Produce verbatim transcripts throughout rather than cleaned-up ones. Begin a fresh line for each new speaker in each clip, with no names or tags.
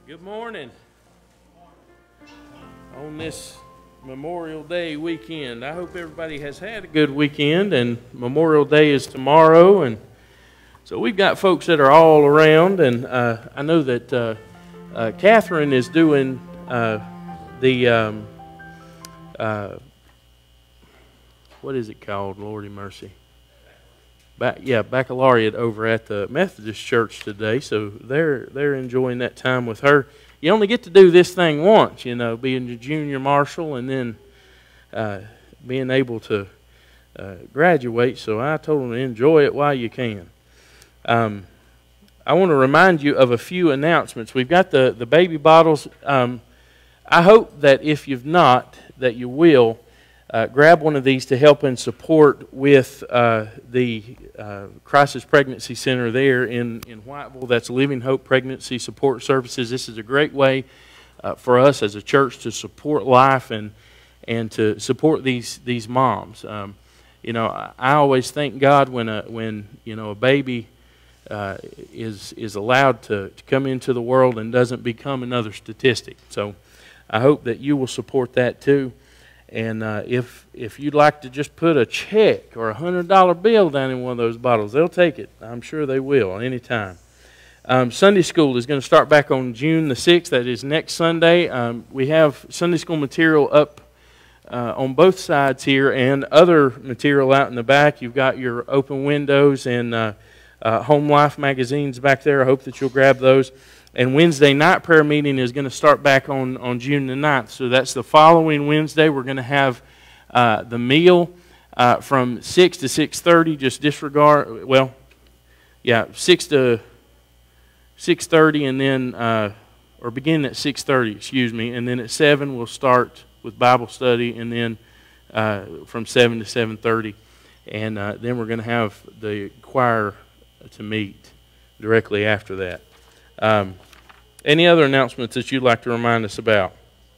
Good morning. On this Memorial Day weekend, I hope everybody has had a good weekend, and Memorial Day is tomorrow, and so we've got folks that are all around, and uh, I know that uh, uh, Catherine is doing uh, the, um, uh, what is it called, Lordy mercy? Back, yeah, baccalaureate over at the Methodist Church today, so they're they're enjoying that time with her. You only get to do this thing once, you know, being a junior marshal and then uh, being able to uh, graduate. So I told them to enjoy it while you can. Um, I want to remind you of a few announcements. We've got the the baby bottles. Um, I hope that if you've not, that you will. Uh, grab one of these to help and support with uh, the uh, Crisis Pregnancy Center there in, in Whiteville. That's Living Hope Pregnancy Support Services. This is a great way uh, for us as a church to support life and and to support these these moms. Um, you know, I, I always thank God when a when you know a baby uh, is is allowed to, to come into the world and doesn't become another statistic. So I hope that you will support that too. And uh, if if you'd like to just put a check or a hundred dollar bill down in one of those bottles, they'll take it. I'm sure they will anytime. Um, Sunday school is going to start back on June the sixth. That is next Sunday. Um, we have Sunday school material up uh, on both sides here, and other material out in the back. You've got your open windows and uh, uh, Home Life magazines back there. I hope that you'll grab those. And Wednesday night prayer meeting is going to start back on, on June the ninth. So that's the following Wednesday. We're going to have uh, the meal uh, from six to six thirty. Just disregard, well, yeah, six to six thirty, and then, uh, or begin at six thirty, excuse me. And then at seven we'll start with Bible study, and then uh, from seven to seven thirty. And uh, then we're going to have the choir to meet directly after that. Um, any other announcements that you'd like to remind us about?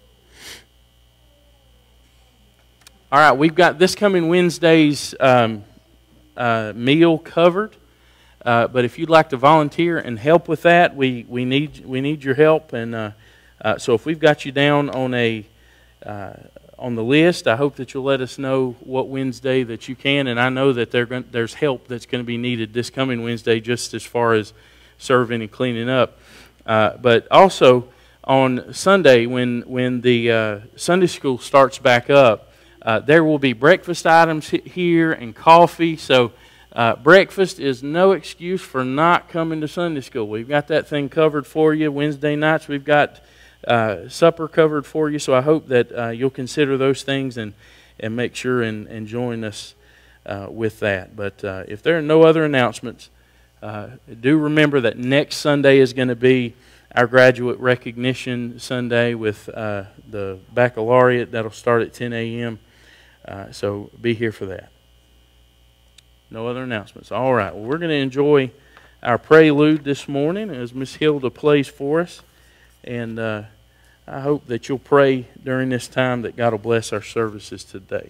All right, we've got this coming Wednesday's um, uh, meal covered. Uh, but if you'd like to volunteer and help with that, we we need we need your help. And uh, uh, so if we've got you down on a uh, on the list, I hope that you'll let us know what Wednesday that you can. And I know that going, there's help that's going to be needed this coming Wednesday, just as far as serving and cleaning up. Uh, but also on Sunday, when, when the uh, Sunday school starts back up, uh, there will be breakfast items here and coffee. So uh, breakfast is no excuse for not coming to Sunday school. We've got that thing covered for you. Wednesday nights we've got uh, supper covered for you. So I hope that uh, you'll consider those things and, and make sure and, and join us uh, with that. But uh, if there are no other announcements, Uh, do remember that next Sunday is going to be our graduate recognition Sunday with uh, the baccalaureate. That'll start at ten a m Uh, so be here for that. No other announcements. All right. Well, we're going to enjoy our prelude this morning as Miss Hilda plays for us. And uh, I hope that you'll pray during this time that God will bless our services today.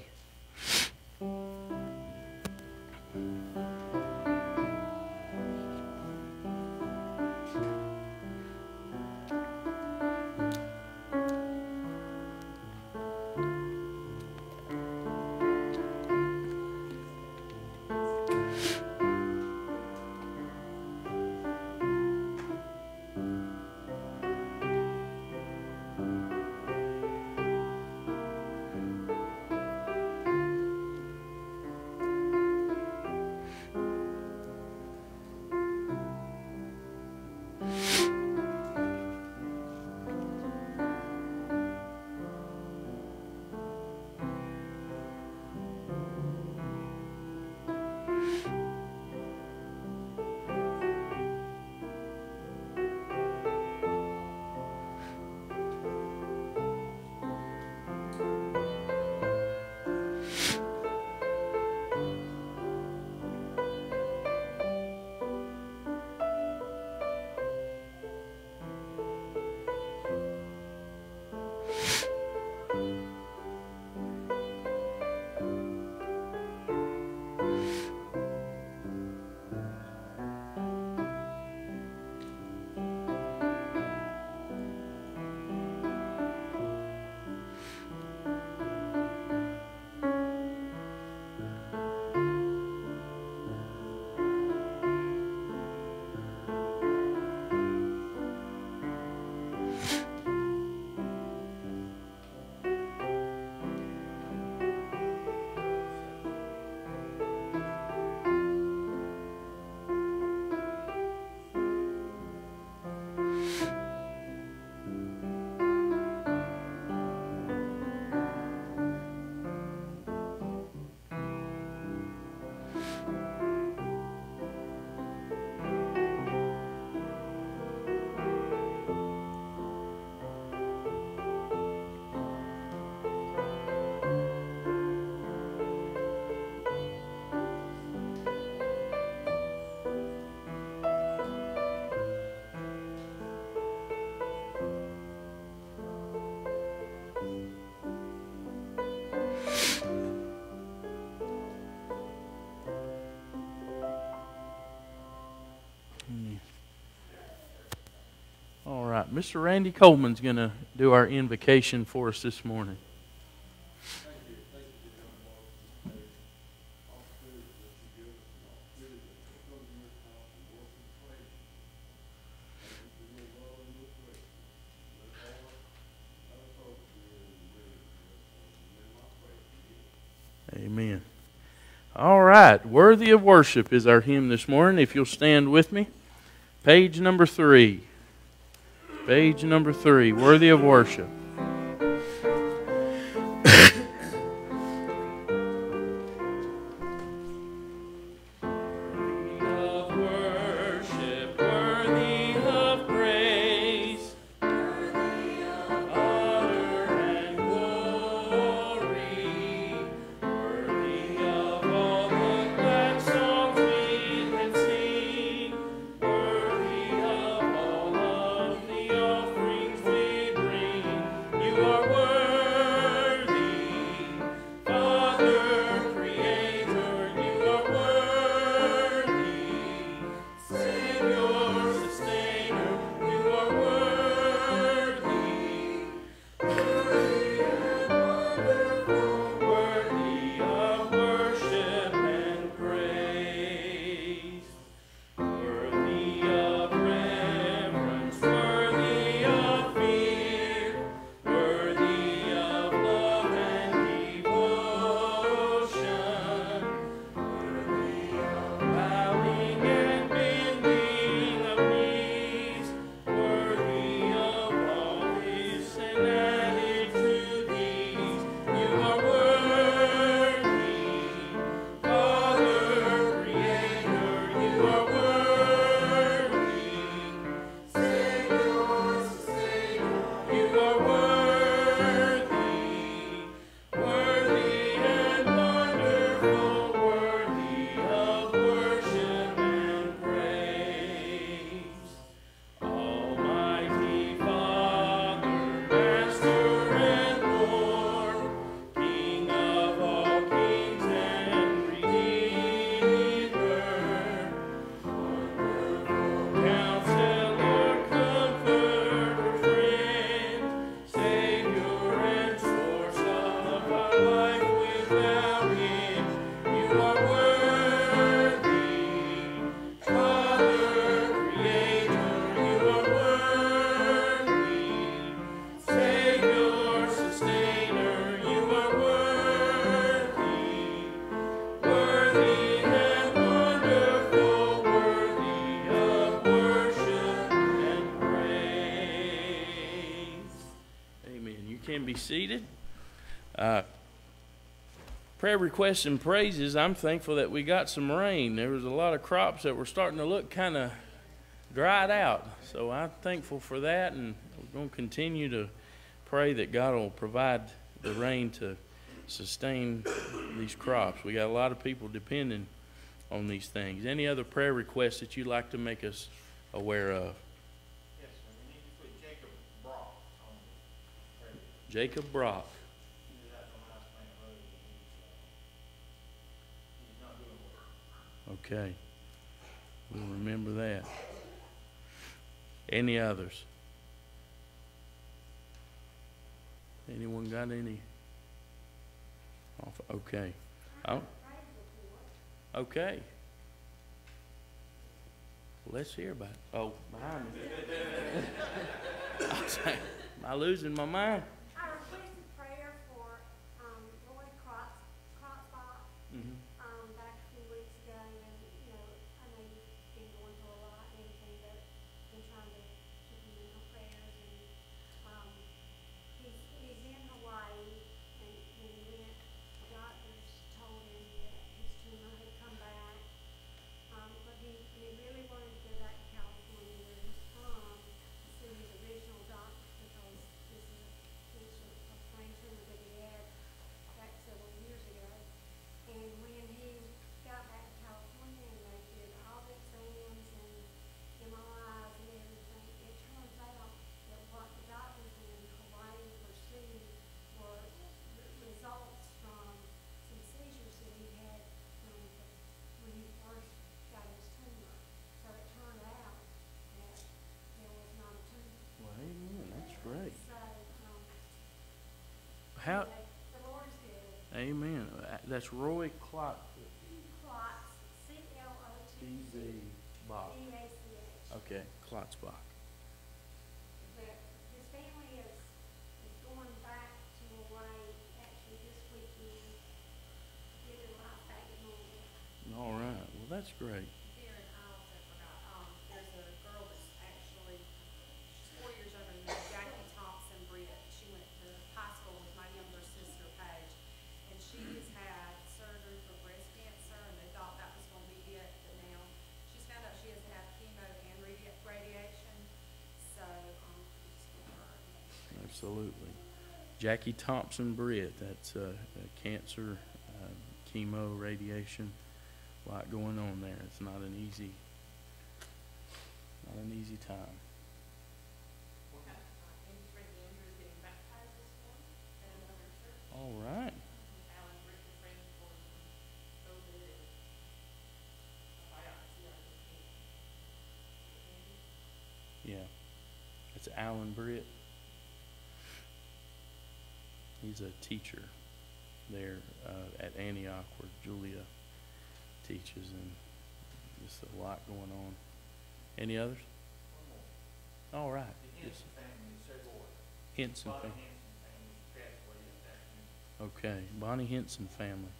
right, Mister Randy Coleman's going to do our invocation for us this morning. Amen. All right, Worthy of Worship is our hymn this morning. If you'll stand with me. Page number three. Page number three, Worthy of Worship. Be seated. Uh, prayer requests and praises. I'm thankful that we got some rain. There was a lot of crops that were starting to look kind of dried out. So I'm thankful for that, and we're going to continue to pray that God will provide the rain to sustain these crops. We got a lot of people depending on these things. Any other prayer requests that you'd like to make us aware of? Jacob Brock. Okay. We'll remember that. Any others? Anyone got any? Okay. Oh. Okay. Well, let's hear about it. Oh, behind me. I was like, am I losing my mind? Mm-hmm.
Um, back a few weeks ago, and you know, I know you've been going through a lot and everything, but been trying to keep him in my prayers. And um, he's he's in Hawaii, and when he went, the doctors told him that his tumor had come back. Um, but he he really wanted to go back to California, where he's from, to see his original doctor, because this is a
How?
The Lord is good.
Amen. Uh, That's Roy Clot.
Klotz, C L O T Z
Bach.
B A C H.
Okay, Klotzbach.
But his family is, is going back to Hawaii actually this weekend, getting life back to normal.
All right. Well, that's great.
Daren, I also forgot, um, there's a girl that's actually, she's four years older than me, Jackie Thompson Britt. She went to high school with my younger sister Paige, and she has had surgery for breast cancer, and they thought that was gonna be it, but now she's found out she has to have chemo and radi- radiation, so, um, it's gonna hurt.
Absolutely. Jackie Thompson Britt. That's uh, uh, cancer, uh, chemo, radiation. A lot going on there. It's not an easy, not an easy time.
Uh, Andy Frank Andrew is getting baptized this morning at another church.
All right.
Alan Rick is praying for COVID and stuff like that. See, I just can't.
Yeah. That's Alan Britt. He's a teacher there uh, at Antioch where Julia teaches, and just a lot going on. Any others? All right.
The
Yes.
Henson family, say boy.
Henson
Bonnie
family.
Henson family passed away this afternoon.
Okay. Bonnie Henson family.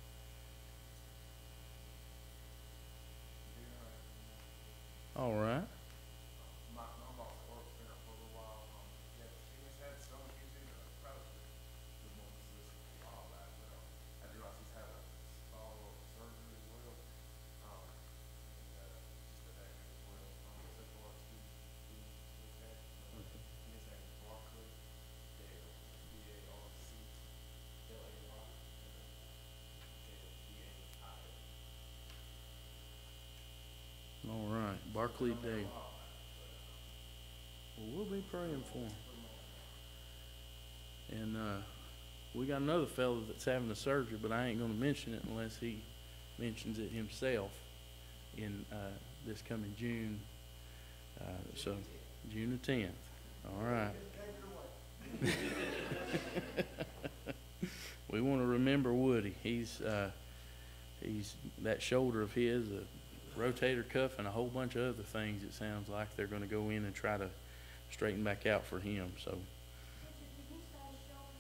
All right.
My mom also worked there for a little while. Um, yeah, she has had some issues in her throat. Good morning, this for a while back, but um, I do realize she's had a follow-up surgery as well. Um, and uh, just a back as well. Um, so far it's good. Good with that. Uh,
Okay.
His name is Barclay Dale. B A R C L A Y. Dale, D A I L.
All right. Barclay Day. Well, we'll be praying for him. And uh, we got another fellow that's having a surgery, but I ain't going to mention it unless he mentions it himself in uh, this coming June. Uh, so, June the tenth. All right. We want to remember Woody. He's uh, he's that shoulder of his, a rotator cuff, and a whole bunch of other things. It sounds like they're going to go in and try to straighten back out for him. So,
Richard, did you say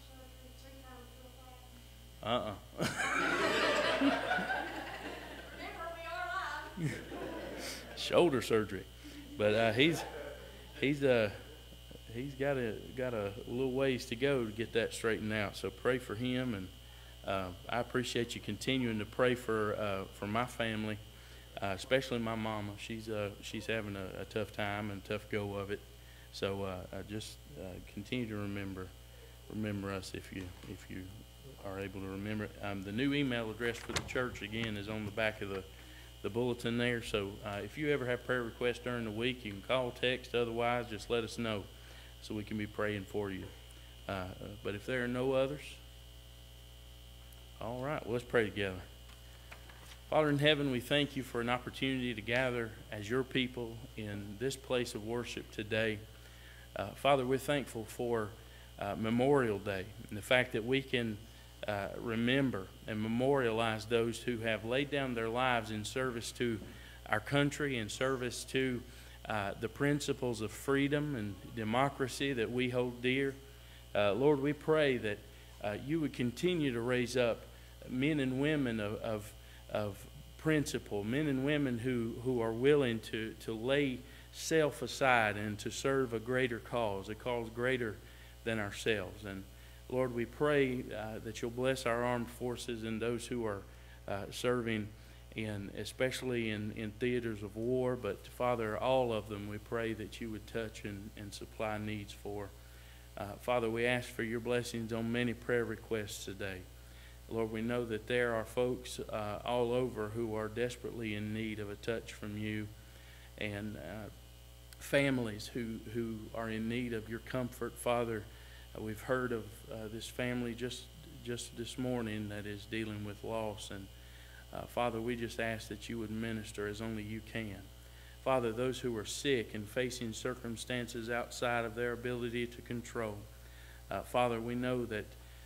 shoulder surgery three times real fast?
uh-uh.
Remember, we are live.
Shoulder surgery, but uh, he's he's uh he's got a got a little ways to go to get that straightened out. So pray for him, and uh, I appreciate you continuing to pray for uh, for my family, uh, especially my mama. She's uh she's having a, a tough time and tough go of it. So uh, I just uh, continue to remember remember us if you if you are able to remember it. Um, the new email address for the church again is on the back of the the bulletin there. So uh, if you ever have prayer requests during the week, you can call, text, otherwise just let us know so we can be praying for you. Uh, uh, but if there are no others, all right, well, let's pray together. Father in heaven, we thank you for an opportunity to gather as your people in this place of worship today. Uh, Father, we're thankful for uh, Memorial Day and the fact that we can Uh, remember and memorialize those who have laid down their lives in service to our country, in service to uh, the principles of freedom and democracy that we hold dear. Uh, Lord, we pray that uh, you would continue to raise up men and women of, of, of principle, men and women who, who are willing to, to lay self aside and to serve a greater cause, a cause greater than ourselves. And Lord, we pray uh, that you'll bless our armed forces and those who are uh, serving, in, especially in, in theaters of war. But, Father, all of them, we pray that you would touch and, and supply needs for. Uh, Father, we ask for your blessings on many prayer requests today. Lord, we know that there are folks uh, all over who are desperately in need of a touch from you, and uh, families who, who are in need of your comfort. Father, Uh, we've heard of uh, this family just just this morning that is dealing with loss. And uh, Father, we just ask that you would minister as only you can. Father, those who are sick and facing circumstances outside of their ability to control. Uh, Father, we know that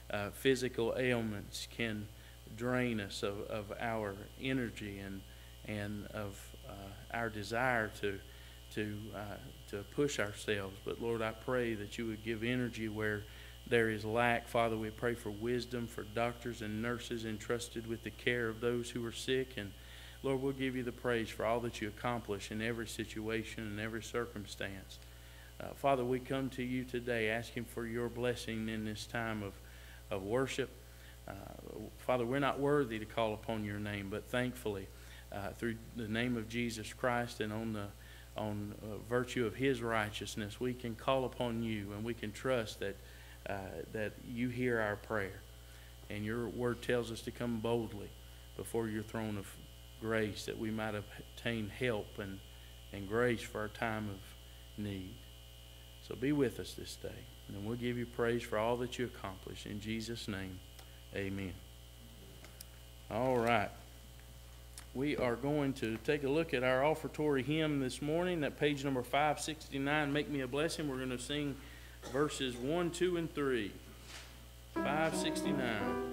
uh, physical ailments can drain us of, of our energy and and of uh, our desire to to uh, to push ourselves. But Lord, I pray that you would give energy where there is lack. Father, we pray for wisdom for doctors and nurses entrusted with the care of those who are sick. And Lord, we'll give you the praise for all that you accomplish in every situation and every circumstance. Uh, Father, we come to you today asking for your blessing in this time of, of worship. Uh, Father, we're not worthy to call upon your name, but thankfully, uh, through the name of Jesus Christ and on the on uh, virtue of his righteousness, we can call upon you, and we can trust that uh, that you hear our prayer. And your word tells us to come boldly before your throne of grace, that we might obtain help and, and grace for our time of need. So be with us this day, and we'll give you praise for all that you accomplish. In Jesus' name, amen. All right. We are going to take a look at our offertory hymn this morning at page number five sixty-nine, Make Me a Blessing. We're going to sing verses one, two, and three. five sixty-nine.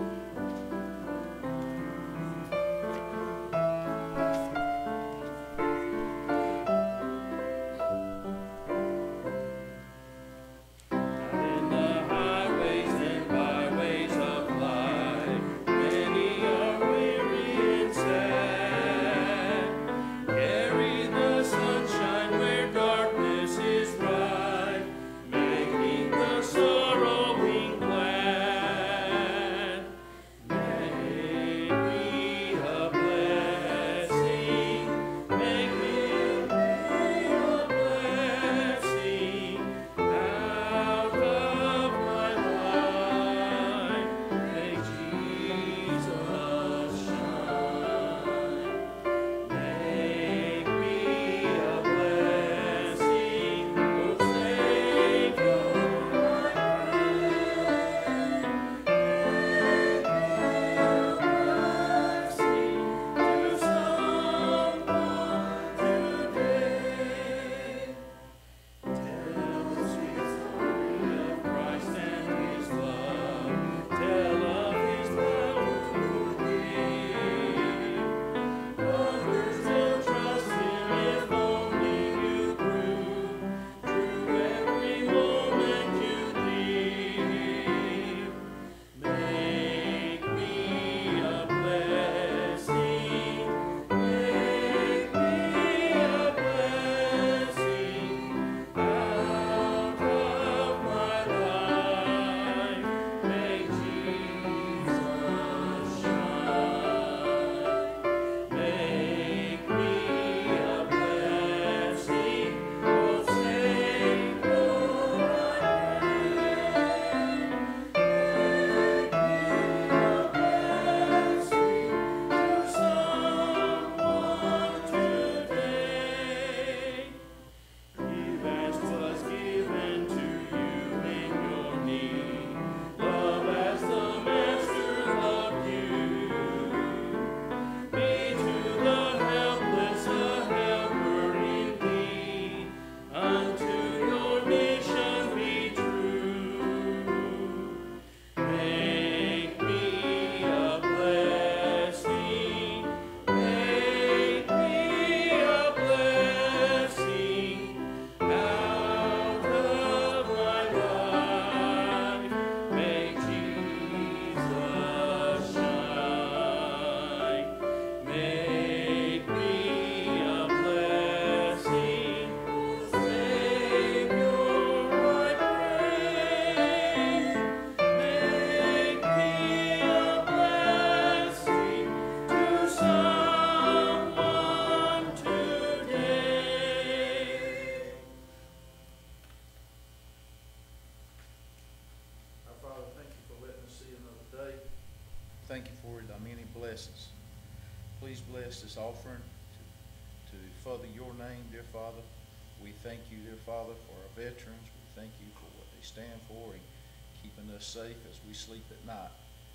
Thank you for thy many blessings. Please bless this offering to, to further your name, dear Father. We thank you, dear Father, for our veterans. We thank you for what they stand for and keeping us safe as we sleep at night.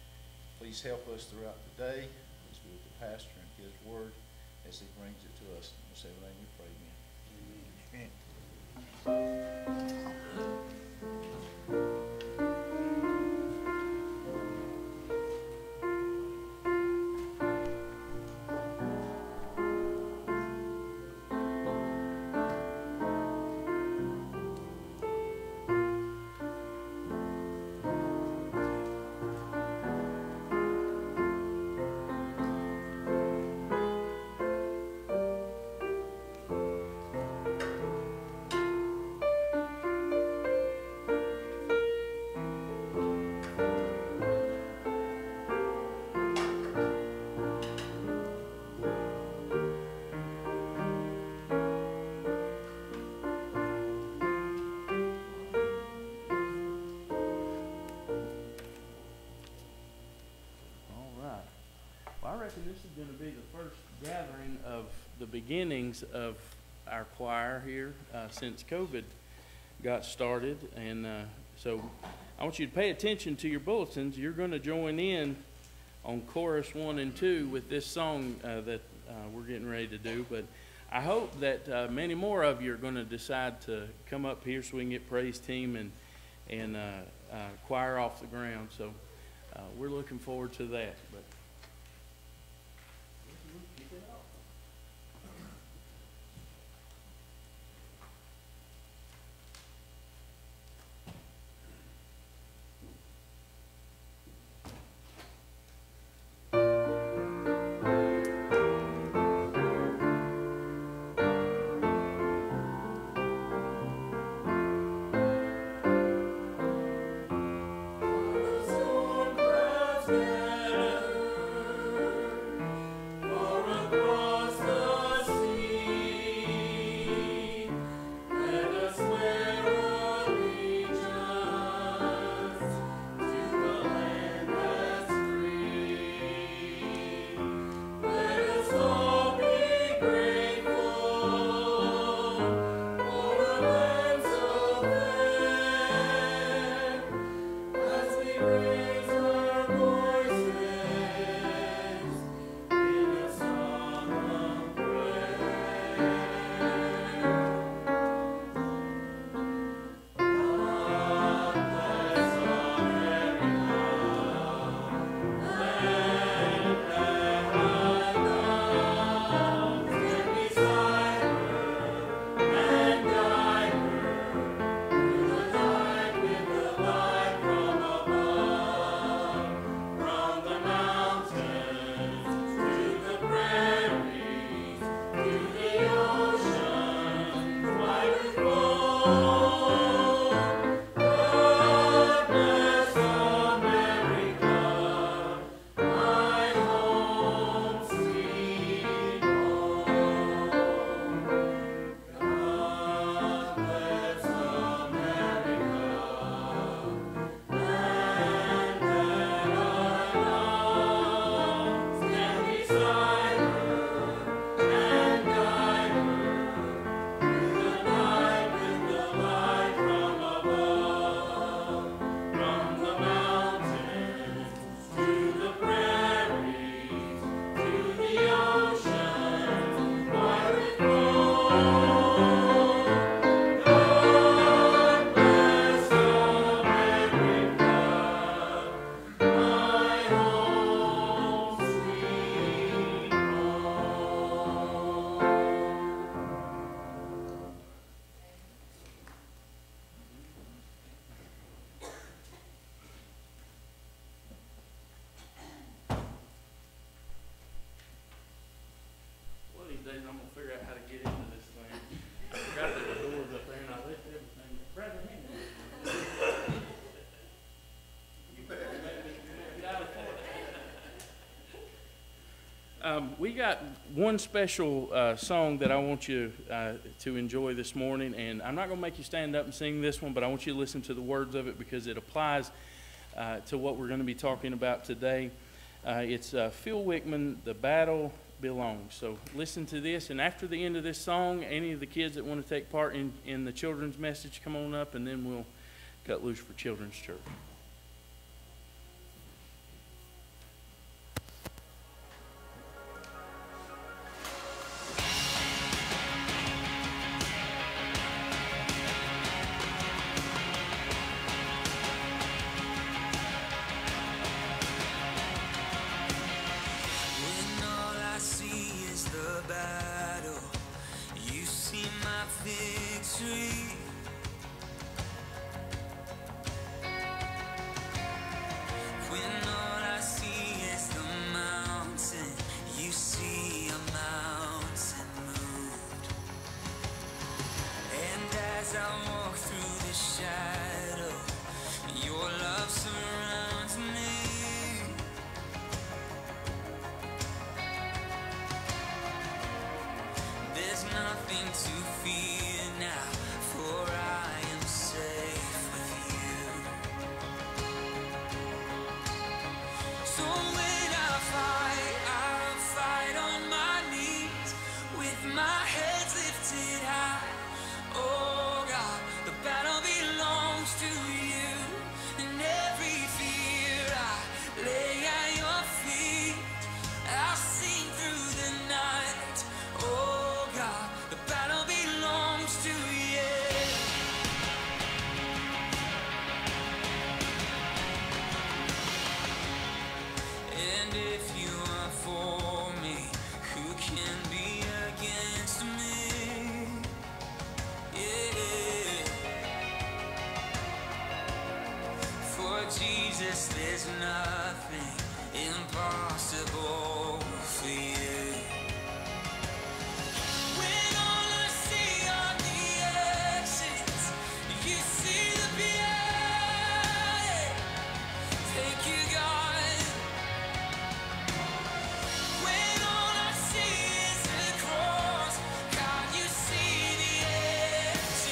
Please help us throughout the day. Please be with the pastor and his word as he brings it to us. In the name we pray, amen. Amen.
I reckon this is gonna be the first gathering of the beginnings of our choir here, uh, since COVID got started. And, uh, so I want you to pay attention to your bulletins. You're gonna join in on chorus one and two with this song, uh, that, uh, we're getting ready to do. But I hope that, uh, many more of you are gonna decide to come up here so we can get praise team and, and, uh, uh, choir off the ground. So, uh, we're looking forward to that. But I'm gonna figure out how to get into this thing. I forgot that the door's up there and I left everything. Brother, hang on. You better get out of there. Um, we got one special uh, song that I want you uh, to enjoy this morning, and I'm not going to make you stand up and sing this one, but I want you to listen to the words of it because it applies uh, to what we're going to be talking about today. Uh, it's uh, Phil Wickman, "The Battle Belongs." So listen to this, and after the end of this song, any of the kids that want to take part in, in the children's message, come on up, and then we'll cut loose for Children's Church.
So when I fight, I can be against me? Yeah. For Jesus, there's nothing impossible for you. When all I see are the exits, you see the beauty. Thank you, God. When all I see is the cross, God, you see the empty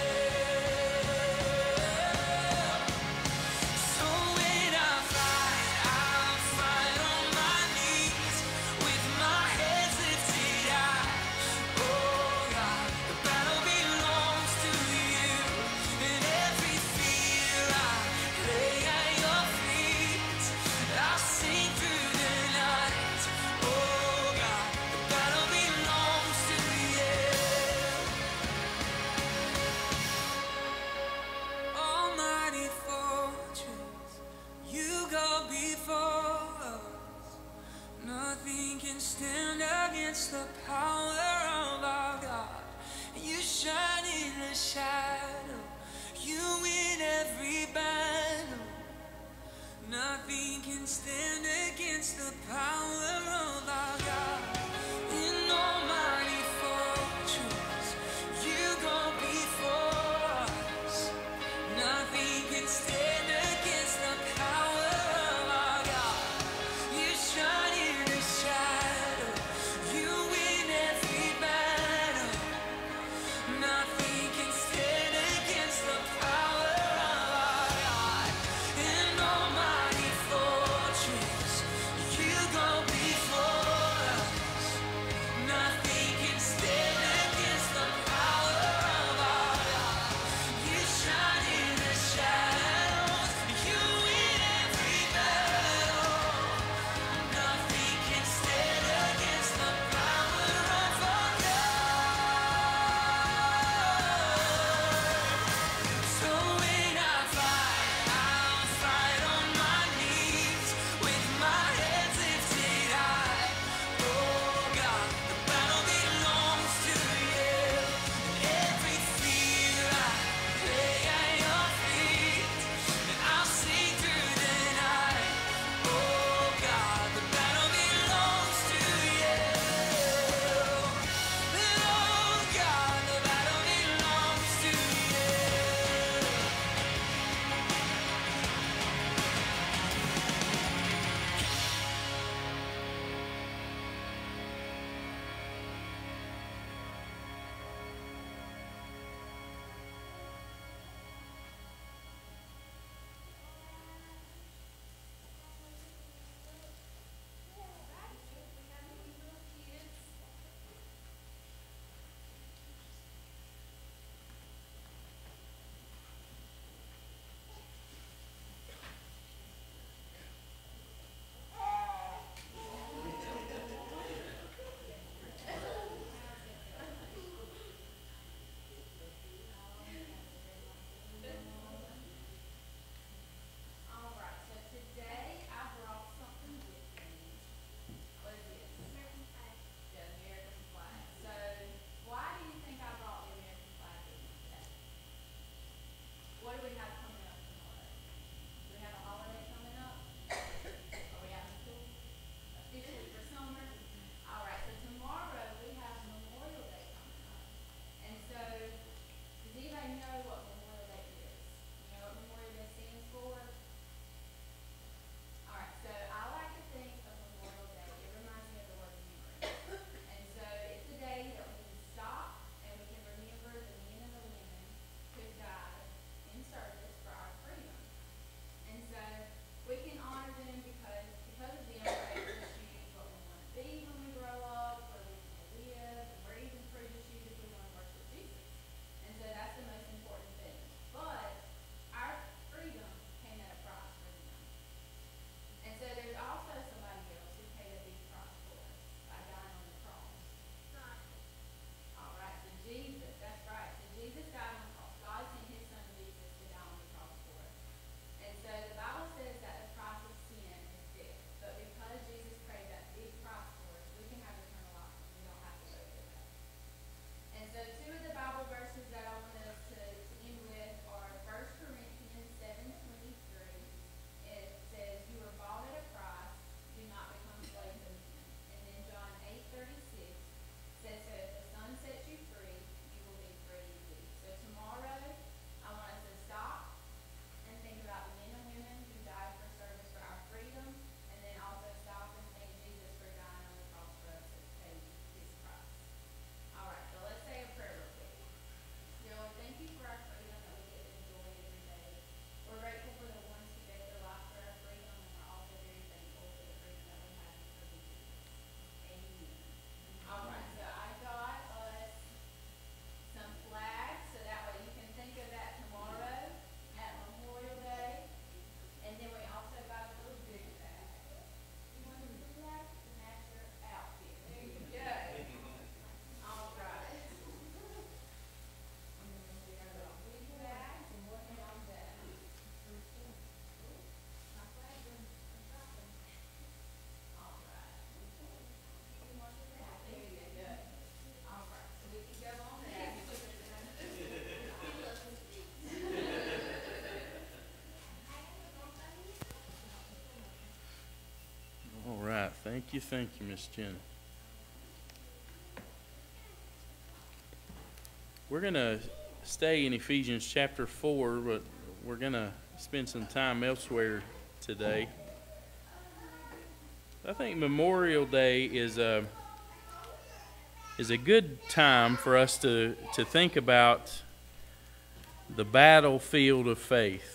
tomb. So when I fight, I fight on my knees with my hands lifted high. Oh God, the battle belongs to you, and every fear I lay at your feet. I'll sing through the night. Oh God, the battle belongs to you. Almighty fortress, you go before us. Nothing can stand against the power of our God. You shine in the shadow, you win every battle. Nothing can stand against the power of our God. In almighty fortress, you go before us. Nothing can stand against the power of our God. You shine in the shadow, you win every battle. Nothing can stand against the power of our God. In almighty fortress, you go before
Thank you, Miss Jen. We're going to stay in Ephesians chapter four, but we're going to spend some time elsewhere today. I think Memorial Day is a is a good time for us to, to think about the battlefield of faith.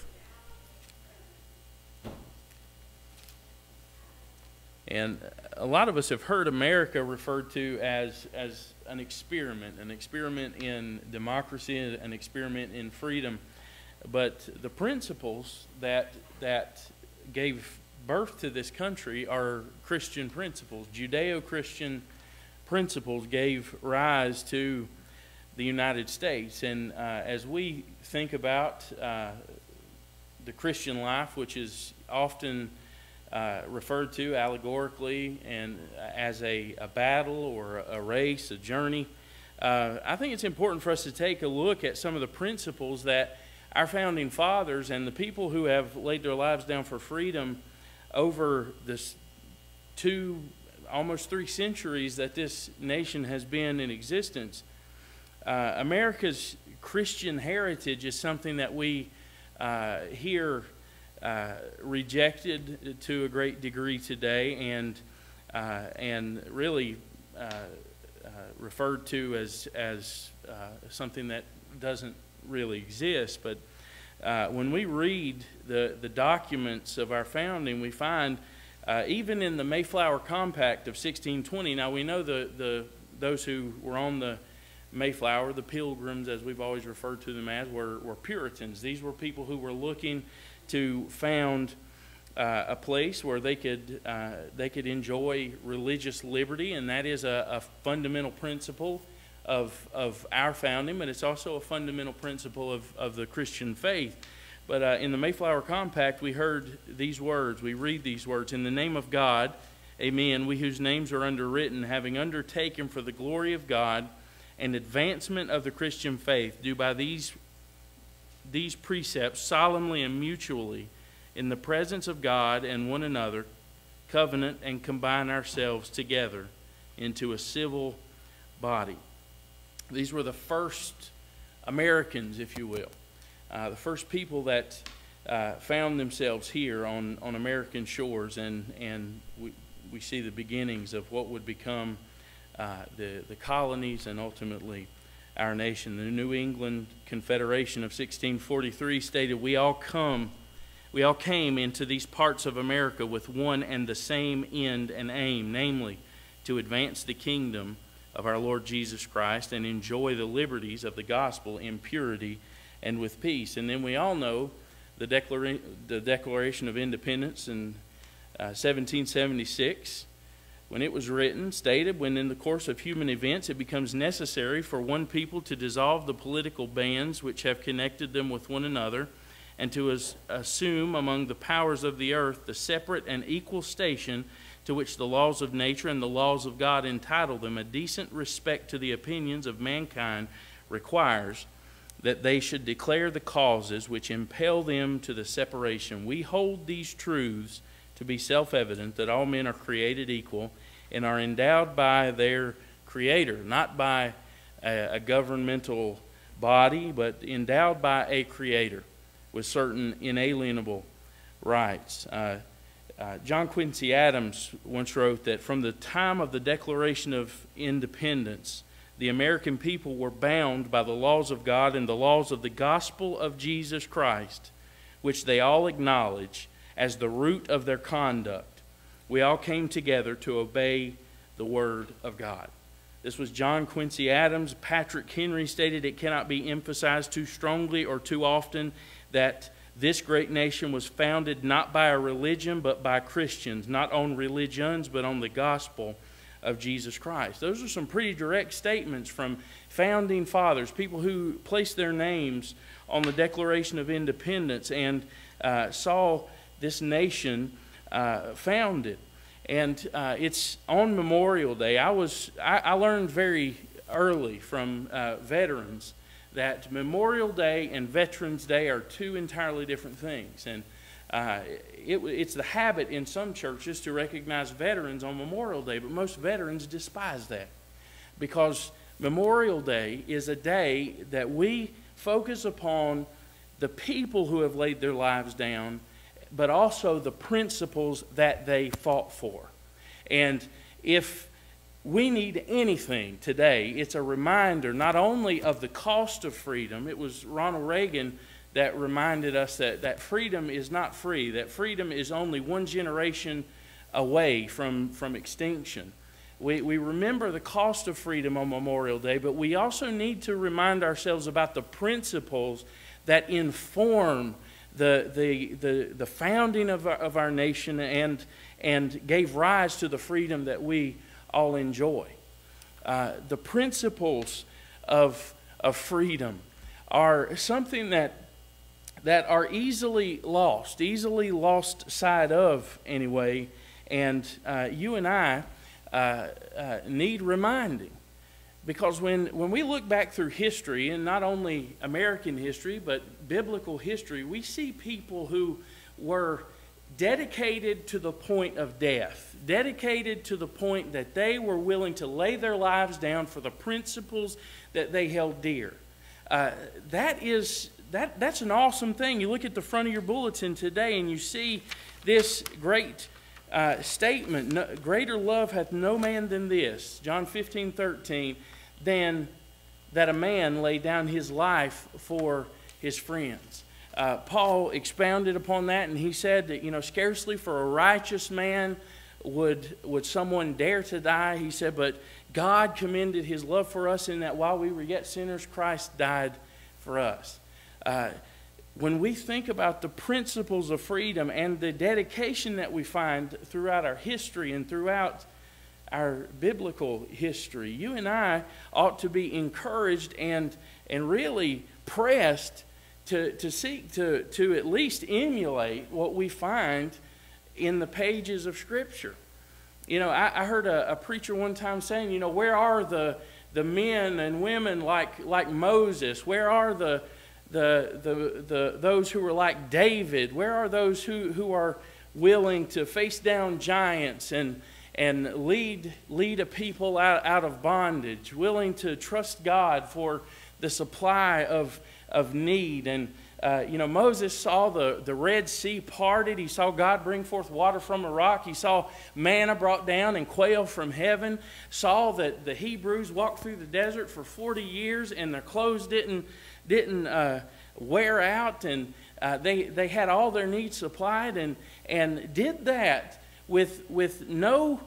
And a lot of us have heard America referred to as, as an experiment, an experiment in democracy, an experiment in freedom. But the principles that, that gave birth to this country are Christian principles. Judeo-Christian principles gave rise to the United States. And uh, as we think about uh, the Christian life, which is often uh, referred to allegorically and as a, a battle or a race, a journey, uh, I think it's important for us to take a look at some of the principles that our founding fathers and the people who have laid their lives down for freedom over this two, almost three centuries that this nation has been in existence. Uh, America's Christian heritage is something that we uh, hear uh, rejected to a great degree today, and uh, and really uh, uh, referred to as as uh, something that doesn't really exist. But uh, when we read the the documents of our founding, we find uh, even in the Mayflower Compact of sixteen twenty. Now we know the the those who were on the Mayflower, the Pilgrims, as we've always referred to them as, were, were Puritans. These were people who were looking to found uh, a place where they could uh, they could enjoy religious liberty, and that is a, a fundamental principle of of our founding, but it's also a fundamental principle of, of the Christian faith. But uh, in the Mayflower Compact, we heard these words, we read these words, "In the name of God, amen, we whose names are underwritten, having undertaken for the glory of God and advancement of the Christian faith, do by these, these precepts solemnly and mutually, in the presence of God and one another, covenant and combine ourselves together into a civil body." These were the first Americans, if you will, uh, the first people that uh, found themselves here on, on American shores, and, and we, we see the beginnings of what would become Uh, the, the colonies and ultimately our nation. The New England Confederation of sixteen forty-three stated, we all come, we all came into these parts of America with one and the same end and aim, namely to advance the kingdom of our Lord Jesus Christ and enjoy the liberties of the gospel in purity and with peace." And then we all know the, Declara the Declaration of Independence in uh, seventeen seventy-six, when it was written, stated, "When in the course of human events it becomes necessary for one people to dissolve the political bands which have connected them with one another, and to as assume among the powers of the earth the separate and equal station to which the laws of nature and the laws of God entitle them, a decent respect to the opinions of mankind requires that they should declare the causes which impel them to the separation. We hold these truths to be self-evident, that all men are created equal and are endowed by their Creator, not by a, a governmental body, but endowed by a Creator with certain inalienable rights." Uh, uh, John Quincy Adams once wrote that from the time of the Declaration of Independence, the American people were bound by the laws of God and the laws of the gospel of Jesus Christ, which they all acknowledge as the root of their conduct. We all came together to obey the Word of God. This was John Quincy Adams. Patrick Henry stated, "It cannot be emphasized too strongly or too often that this great nation was founded not by a religion but by Christians, not on religions but on the gospel of Jesus Christ." Those are some pretty direct statements from founding fathers, people who placed their names on the Declaration of Independence and uh, saw this nation uh, founded. And uh, it's on Memorial Day. I was I, I learned very early from uh, veterans that Memorial Day and Veterans Day are two entirely different things. And Uh, it, it's the habit in some churches to recognize veterans on Memorial Day, but most veterans despise that, because Memorial Day is a day that we focus upon the people who have laid their lives down, but also the principles that they fought for. And if we need anything today, it's a reminder not only of the cost of freedom. It was Ronald Reagan that reminded us that, that freedom is not free, that freedom is only one generation away from, from extinction. We, we remember the cost of freedom on Memorial Day, but we also need to remind ourselves about the principles that inform the, the, the, the founding of our, of our nation and, and gave rise to the freedom that we all enjoy. Uh, the principles of, of freedom are something that that are easily lost, easily lost sight of anyway, and uh, you and I uh, uh, need reminding. Because when, when we look back through history, and not only American history, but biblical history, we see people who were dedicated to the point of death, dedicated to the point that they were willing to lay their lives down for the principles that they held dear. Uh, that is... That, that's an awesome thing. You look at the front of your bulletin today and you see this great uh, statement, no, greater love hath no man than this, John fifteen thirteen, than that a man lay down his life for his friends. Uh, Paul expounded upon that, and he said that, you know, scarcely for a righteous man would, would someone dare to die. He said, but God commended his love for us in that while we were yet sinners, Christ died for us. Uh, when we think about the principles of freedom and the dedication that we find throughout our history and throughout our biblical history, you and I ought to be encouraged and, and really pressed to, to seek to, to at least emulate what we find in the pages of Scripture. You know, I, I heard a, a preacher one time saying, you know, where are the, the men and women like, like Moses? Where are the The, the, the, those who are like David? Where are those who, who are willing to face down giants and, and lead, lead a people out, out of bondage, willing to trust God for the supply of, of need? And, uh, you know, Moses saw the, the Red Sea parted. He saw God bring forth water from a rock. He saw manna brought down and quail from heaven. Saw that the Hebrews walked through the desert for forty years and their clothes didn't didn't uh, wear out, and uh, they, they had all their needs supplied, and, and did that with, with no,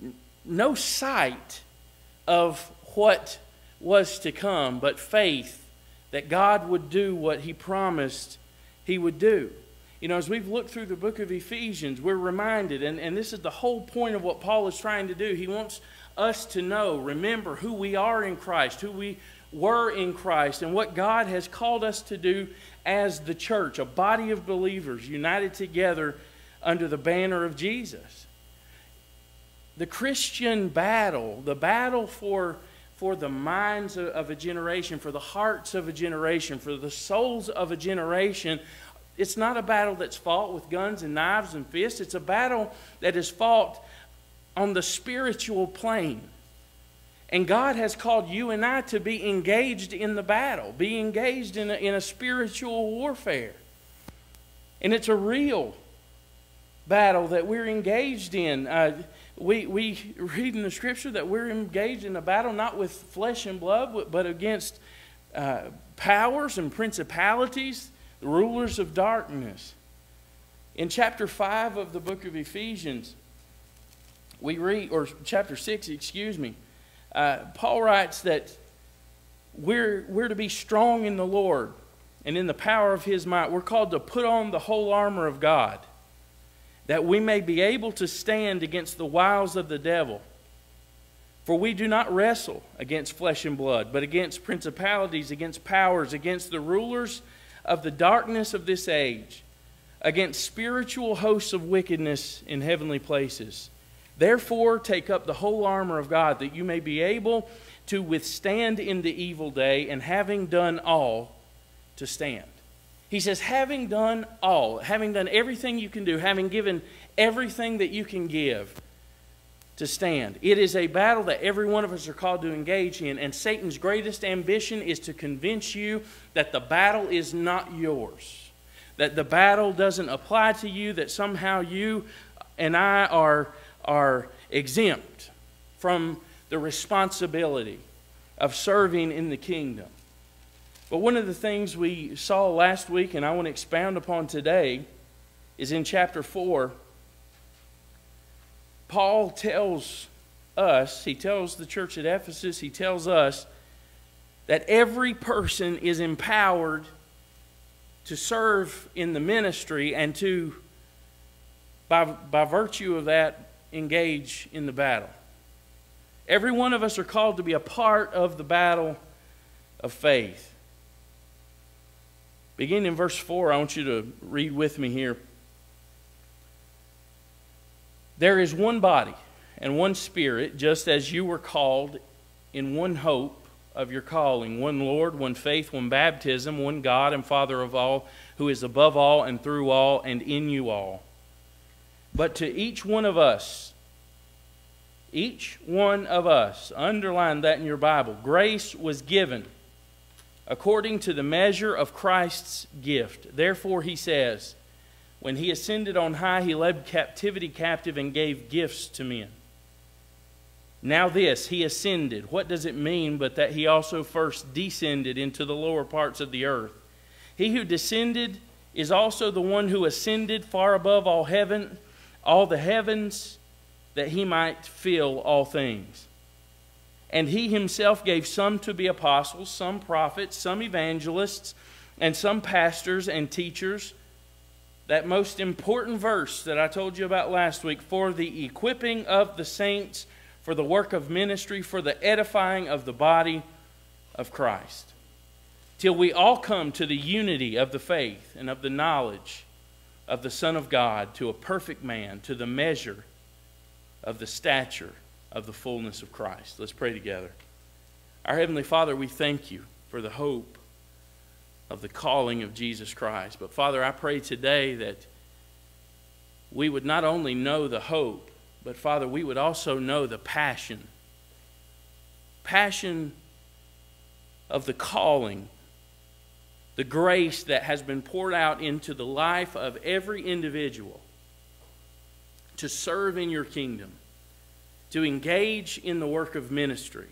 no sight of what was to come, but faith that God would do what He promised He would do. You know, as we've looked through the book of Ephesians, we're reminded, and, and this is the whole point of what Paul is trying to do. He wants us to know, remember who we are in Christ, who we were in Christ, and what God has called us to do as the church, a body of believers united together under the banner of Jesus. The Christian battle, the battle for, for the minds of, of a generation, for the hearts of a generation, for the souls of a generation, it's not a battle that's fought with guns and knives and fists. It's a battle that is fought on the spiritual plane. And God has called you and I to be engaged in the battle, be engaged in a, in a spiritual warfare. And it's a real battle that we're engaged in. Uh, we, we read in the Scripture that we're engaged in a battle not with flesh and blood, but against uh, powers and principalities, the rulers of darkness. In chapter five of the book of Ephesians, we read, or chapter six, excuse me, Uh, Paul writes that we're, we're to be strong in the Lord and in the power of His might. We're called to put on the whole armor of God, that we may be able to stand against the wiles of the devil. For we do not wrestle against flesh and blood, but against principalities, against powers, against the rulers of the darkness of this age, against spiritual hosts of wickedness in heavenly places. Therefore, take up the whole armor of God, that you may be able to withstand in the evil day, and having done all, to stand. He says, having done all, having done everything you can do, having given everything that you can give, to stand. It is a battle that every one of us are called to engage in, and Satan's greatest ambition is to convince you that the battle is not yours, that the battle doesn't apply to you, that somehow you and I are, are exempt from the responsibility of serving in the kingdom. But one of the things we saw last week, and I want to expound upon today, is in chapter four. Paul tells us, he tells the church at Ephesus, he tells us that every person is empowered to serve in the ministry and to, by, by virtue of that, engage in the battle. Every one of us are called to be a part of the battle of faith. Beginning in verse four, I want you to read with me here. There is one body and one Spirit, just as you were called in one hope of your calling, one Lord, one faith, one baptism, one God and Father of all, who is above all and through all and in you all. But to each one of us, each one of us, underline that in your Bible, grace was given according to the measure of Christ's gift. Therefore, he says, when he ascended on high, he led captivity captive and gave gifts to men. Now this, he ascended. What does it mean but that he also first descended into the lower parts of the earth? He who descended is also the one who ascended far above all heaven, all the heavens, that he might fill all things. And he himself gave some to be apostles, some prophets, some evangelists, and some pastors and teachers. That most important verse that I told you about last week, for the equipping of the saints, for the work of ministry, for the edifying of the body of Christ, till we all come to the unity of the faith and of the knowledge of the Son of God, to a perfect man, to the measure of the stature of the fullness of Christ. Let's pray together. Our Heavenly Father, we thank you for the hope of the calling of Jesus Christ. But Father, I pray today that we would not only know the hope, but Father, we would also know the passion. Passion of the calling. The grace that has been poured out into the life of every individual to serve in your kingdom, to engage in the work of ministry,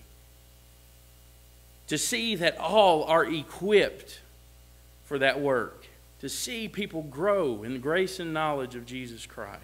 to see that all are equipped for that work, to see people grow in the grace and knowledge of Jesus Christ,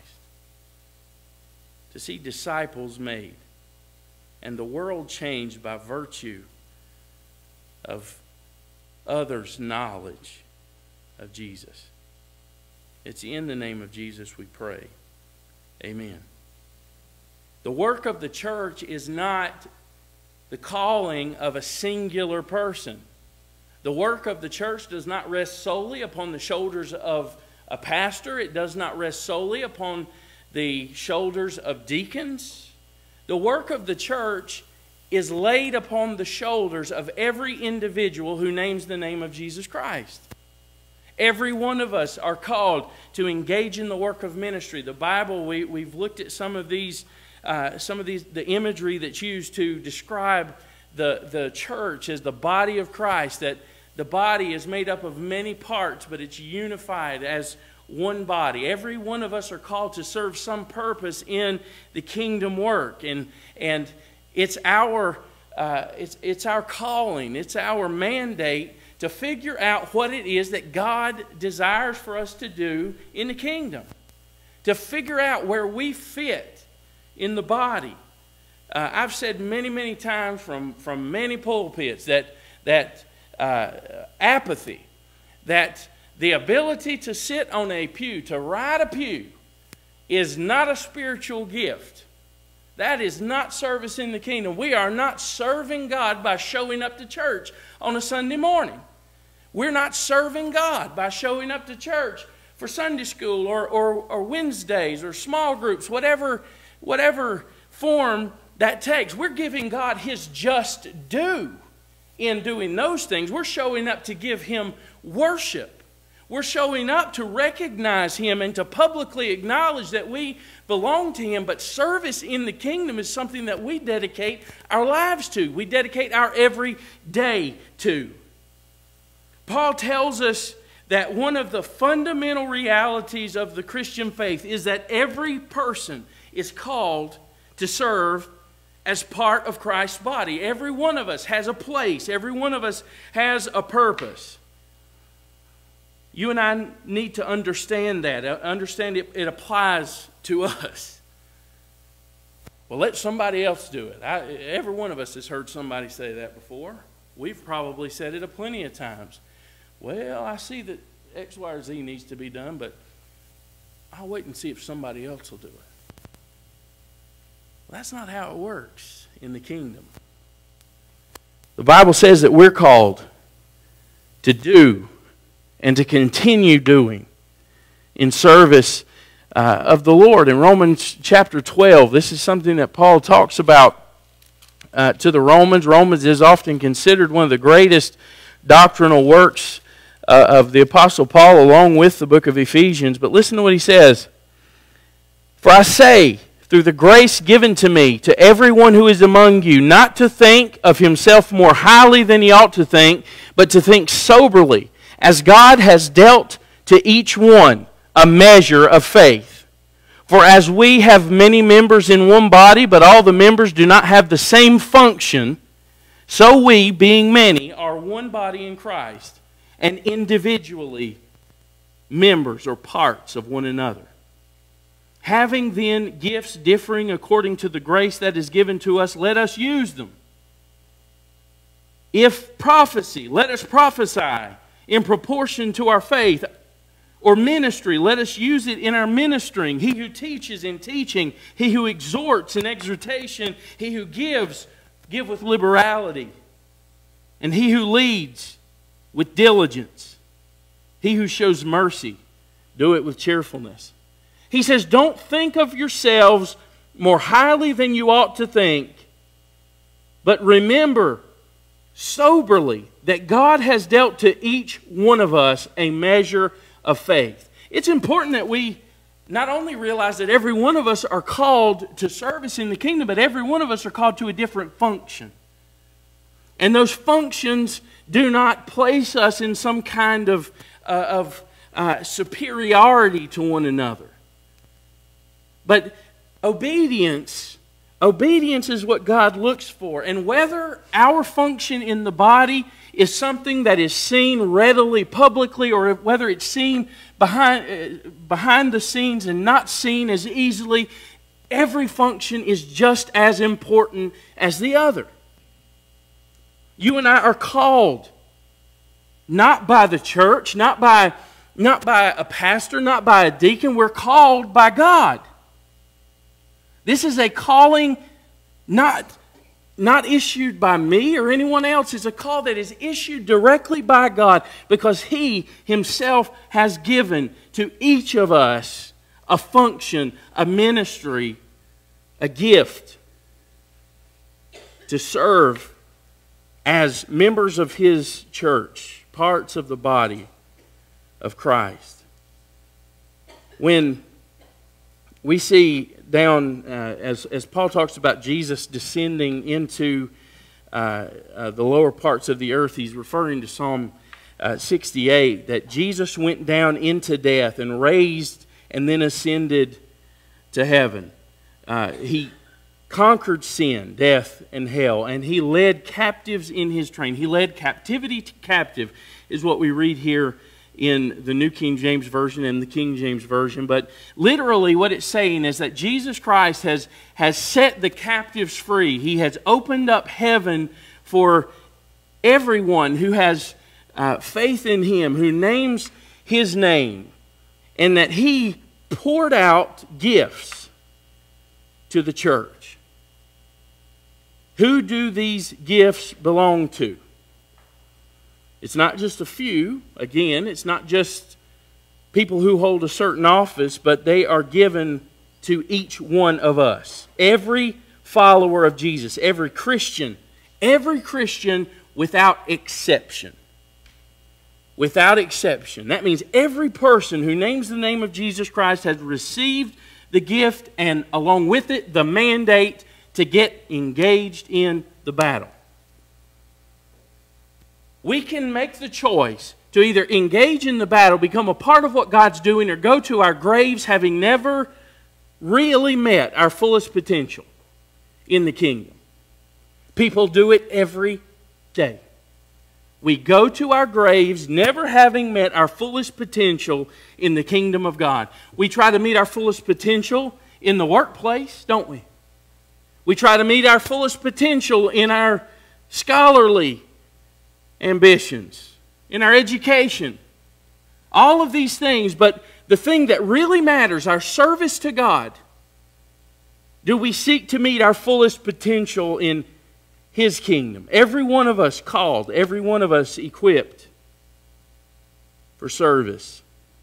to see disciples made and the world changed by virtue of others' knowledge of Jesus. It's in the name of Jesus we pray. Amen. The work of the church is not the calling of a singular person. The work of the church does not rest solely upon the shoulders of a pastor. It does not rest solely upon the shoulders of deacons. The work of the church is laid upon the shoulders of every individual who names the name of Jesus Christ. Every one of us are called to engage in the work of ministry. The Bible, we, we've looked at some of these, uh, some of these, the imagery that's used to describe the, the church as the body of Christ, that the body is made up of many parts, but it's unified as one body. Every one of us are called to serve some purpose in the kingdom work, and and it's our uh, it's it's our calling, it's our mandate to figure out what it is that God desires for us to do in the kingdom, to figure out where we fit in the body. Uh, I've said many, many times from from many pulpits that that. Uh, apathy, that the ability to sit on a pew, to ride a pew, is not a spiritual gift. That is not service in the kingdom. We are not serving God by showing up to church on a Sunday morning. We're not serving God by showing up to church for Sunday school or, or, or Wednesdays or small groups, whatever, whatever form that takes. We're giving God His just due. In doing those things, we're showing up to give Him worship. We're showing up to recognize Him and to publicly acknowledge that we belong to Him. But service in the kingdom is something that we dedicate our lives to. We dedicate our every day to. Paul tells us that one of the fundamental realities of the Christian faith is that every person is called to serve as part of Christ's body. Every one of us has a place. Every one of us has a purpose. You and I need to understand that. Understand it, it applies to us. Well, let somebody else do it. I, every one of us has heard somebody say that before. We've probably said it a plenty of times. Well, I see that X, Y, or Z needs to be done, but I'll wait and see if somebody else will do it. Well, that's not how it works in the kingdom. The Bible says that we're called to do and to continue doing in service uh, of the Lord. In Romans chapter twelve, this is something that Paul talks about uh, to the Romans. Romans is often considered one of the greatest doctrinal works uh, of the Apostle Paul, along with the book of Ephesians. But listen to what he says. For I say, through the grace given to me, to everyone who is among you, not to think of himself more highly than he ought to think, but to think soberly, as God has dealt to each one a measure of faith. For as we have many members in one body, but all the members do not have the same function, so we, being many, are one body in Christ, and individually members or parts of one another. Having then gifts differing according to the grace that is given to us, let us use them. If prophecy, let us prophesy in proportion to our faith. Or ministry, let us use it in our ministering. He who teaches in teaching, he who exhorts in exhortation, he who gives, give with liberality. And he who leads, with diligence. He who shows mercy, do it with cheerfulness. He says, don't think of yourselves more highly than you ought to think, but remember soberly that God has dealt to each one of us a measure of faith. It's important that we not only realize that every one of us are called to service in the kingdom, but every one of us are called to a different function. And those functions do not place us in some kind of, uh, of uh, superiority to one another. But obedience, obedience is what God looks for. And whether our function in the body is something that is seen readily, publicly, or whether it's seen behind, uh, behind the scenes and not seen as easily, every function is just as important as the other. You and I are called, not by the church, not by, not by a pastor, not by a deacon. We're called by God. This is a calling not, not issued by me or anyone else. It's a call that is issued directly by God because He Himself has given to each of us a function, a ministry, a gift to serve as members of His church, parts of the body of Christ. When we see down, uh, as, as Paul talks about Jesus descending into uh, uh, the lower parts of the earth, he's referring to Psalm uh, sixty-eight, that Jesus went down into death and raised and then ascended to heaven. Uh, he conquered sin, death, and hell, and He led captives in His train. He led captivity to captive, is what we read here in the New King James Version and the King James Version. But literally what it's saying is that Jesus Christ has, has set the captives free. He has opened up heaven for everyone who has uh, faith in Him, who names His name, and that He poured out gifts to the church. Who do these gifts belong to? It's not just a few. Again, it's not just people who hold a certain office, but they are given to each one of us. Every follower of Jesus, every Christian, every Christian without exception. without exception. That means every person who names the name of Jesus Christ has received the gift and along with it the mandate to get engaged in the battle. We can make the choice to either engage in the battle, become a part of what God's doing, or go to our graves having never really met our fullest potential in the kingdom. People do it every day. We go to our graves never having met our fullest potential in the kingdom of God. We try to meet our fullest potential in the workplace, don't we? We try to meet our fullest potential in our scholarly ambitions, in our education, all of these things. But the thing that really matters, our service to God, do we seek to meet our fullest potential in His kingdom? Every one of us called, every one of us equipped for service.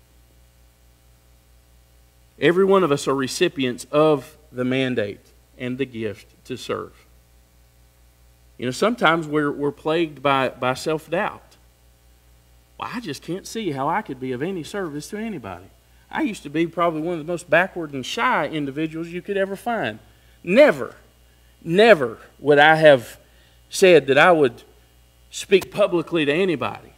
Every one of us are recipients of the mandate and the gift to serve. You know, sometimes we're, we're plagued by, by self-doubt. Well, I just can't see how I could be of any service to anybody. I used to be probably one of the most backward and shy individuals you could ever find. Never, never would I have said that I would speak publicly to anybody.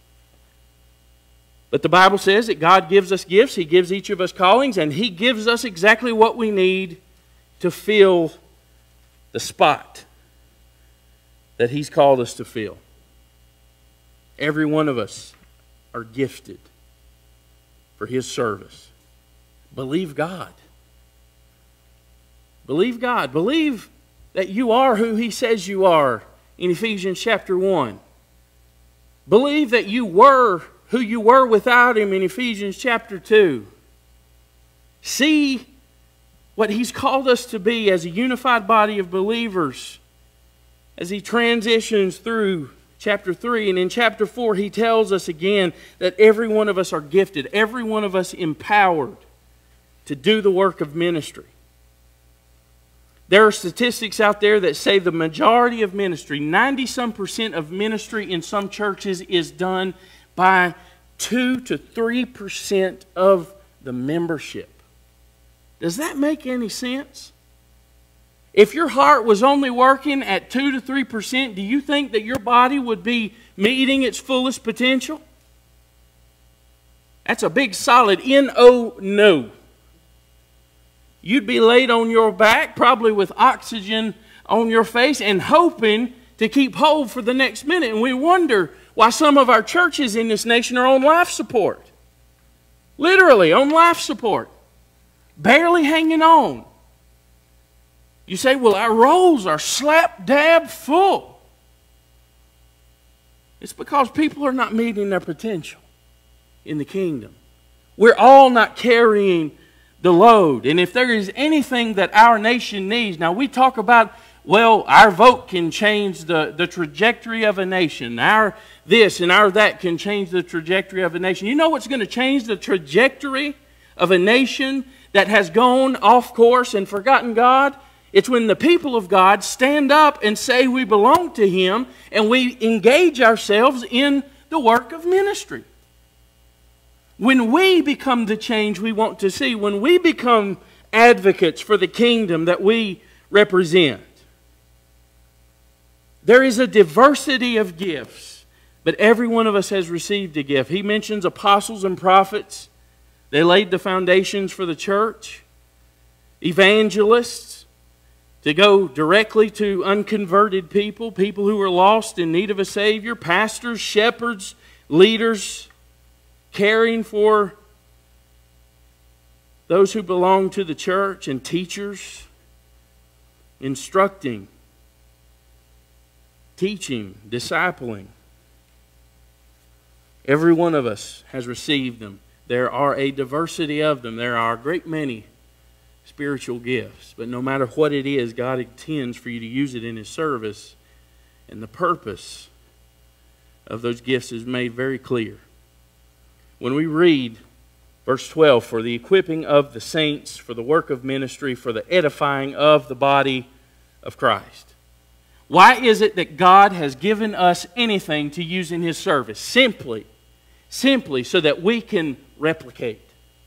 But the Bible says that God gives us gifts, He gives each of us callings, and He gives us exactly what we need to fill the spot that He's called us to fill. Every one of us are gifted for His service. Believe God. Believe God. Believe that you are who He says you are in Ephesians chapter one. Believe that you were who you were without Him in Ephesians chapter two. See what He's called us to be as a unified body of believers as He transitions through chapter three. And in chapter four, He tells us again that every one of us are gifted, every one of us empowered to do the work of ministry. There are statistics out there that say the majority of ministry, ninety some percent of ministry in some churches is done by two to three percent of the membership. Does that make any sense? If your heart was only working at two to three percent, do you think that your body would be meeting its fullest potential? That's a big solid N O no. You'd be laid on your back, probably with oxygen on your face, and hoping to keep whole for the next minute. And we wonder why some of our churches in this nation are on life support. Literally on life support. Barely hanging on. You say, well, our rolls are slap dab full. It's because people are not meeting their potential in the kingdom. We're all not carrying the load. And if there is anything that our nation needs, now we talk about, well, our vote can change the, the trajectory of a nation. Our this and our that can change the trajectory of a nation. You know what's going to change the trajectory of a nation that has gone off course and forgotten God? It's when the people of God stand up and say we belong to Him and we engage ourselves in the work of ministry. When we become the change we want to see, when we become advocates for the kingdom that we represent. There is a diversity of gifts, but every one of us has received a gift. He mentions apostles and prophets. They laid the foundations for the church. Evangelists, to go directly to unconverted people, people who are lost in need of a Savior. Pastors, shepherds, leaders, caring for those who belong to the church, and teachers, instructing, teaching, discipling. Every one of us has received them. There are a diversity of them. There are a great many spiritual gifts. But no matter what it is, God intends for you to use it in His service. And the purpose of those gifts is made very clear. When we read verse twelve, for the equipping of the saints, for the work of ministry, for the edifying of the body of Christ. Why is it that God has given us anything to use in His service? Simply simply so that we can replicate.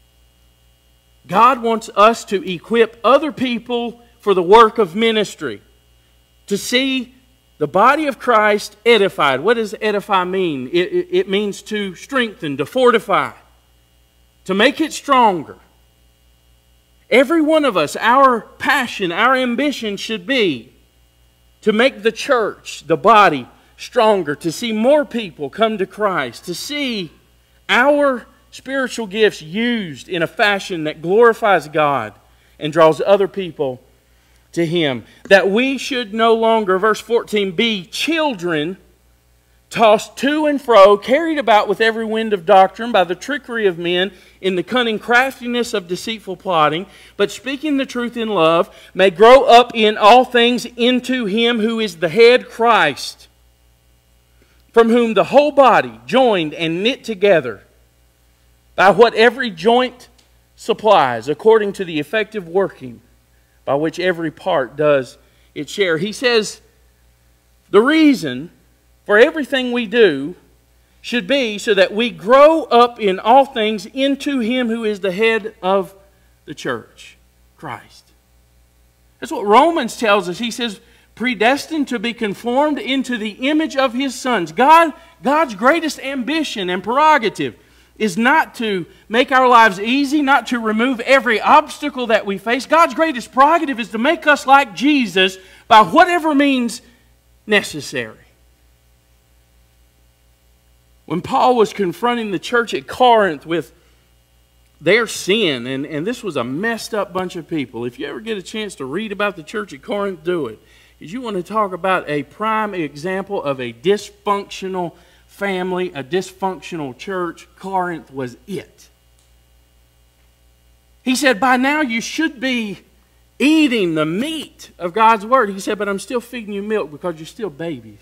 God wants us to equip other people for the work of ministry, to see the body of Christ edified. What does edify mean? It, it, it means to strengthen, to fortify, to make it stronger. Every one of us, our passion, our ambition should be to make the church, the body, stronger, to see more people come to Christ, to see our spiritual gifts used in a fashion that glorifies God and draws other people to Him. That we should no longer, verse fourteen, be children tossed to and fro, carried about with every wind of doctrine by the trickery of men in the cunning craftiness of deceitful plotting, but speaking the truth in love, may grow up in all things into Him who is the head, Christ, from whom the whole body, joined and knit together by what every joint supplies, according to the effective working by which every part does its share. He says the reason for everything we do should be so that we grow up in all things into Him who is the head of the church, Christ. That's what Romans tells us. He says, predestined to be conformed into the image of His sons. God, God's greatest ambition and prerogative is not to make our lives easy, not to remove every obstacle that we face. God's greatest prerogative is to make us like Jesus by whatever means necessary. When Paul was confronting the church at Corinth with their sin, and, and this was a messed up bunch of people. If you ever get a chance to read about the church at Corinth, do it. Because you want to talk about a prime example of a dysfunctional family, a dysfunctional church. Corinth was it. He said, by now you should be eating the meat of God's Word. He said, but I'm still feeding you milk because you're still babies.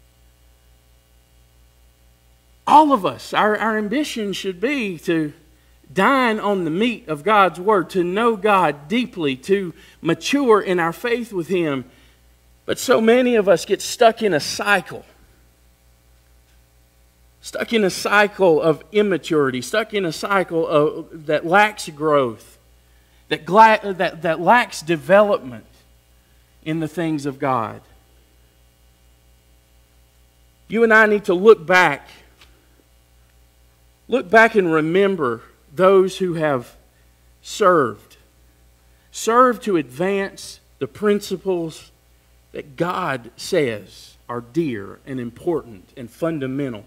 All of us, our, our ambition should be to dine on the meat of God's Word, to know God deeply, to mature in our faith with Him. But so many of us get stuck in a cycle. Stuck in a cycle of immaturity, stuck in a cycle of, that lacks growth, that, gla- that, that lacks development in the things of God. You and I need to look back. Look back and remember those who have served. Served to advance the principles that God says are dear and important and fundamental.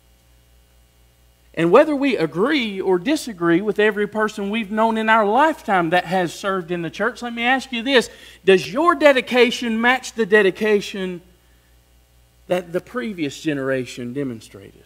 And whether we agree or disagree with every person we've known in our lifetime that has served in the church, let me ask you this. Does your dedication match the dedication that the previous generation demonstrated?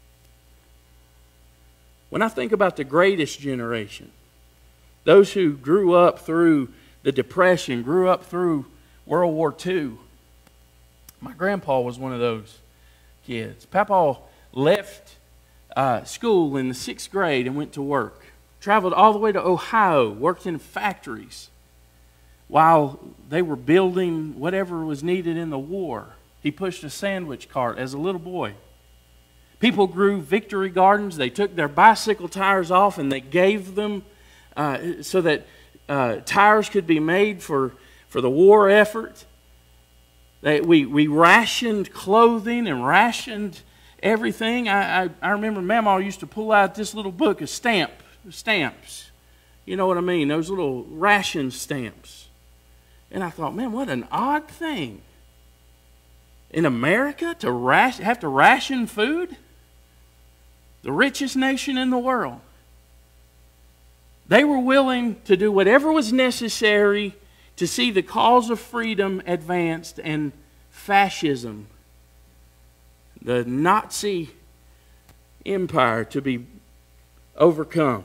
When I think about the greatest generation, those who grew up through the Depression, grew up through World War Two, my grandpa was one of those kids. Papa left uh, school in the sixth grade and went to work. Traveled all the way to Ohio, worked in factories while they were building whatever was needed in the war. He pushed a sandwich cart as a little boy. People grew victory gardens. They took their bicycle tires off and they gave them uh, so that uh, tires could be made for, for the war effort. They, we, we rationed clothing and rationed everything. I, I, I remember Mama used to pull out this little book of stamp, stamps. You know what I mean? Those little ration stamps. And I thought, man, what an odd thing. In America, to ration, have to ration food? The richest nation in the world. They were willing to do whatever was necessary to see the cause of freedom advanced and fascism, the Nazi empire, to be overcome.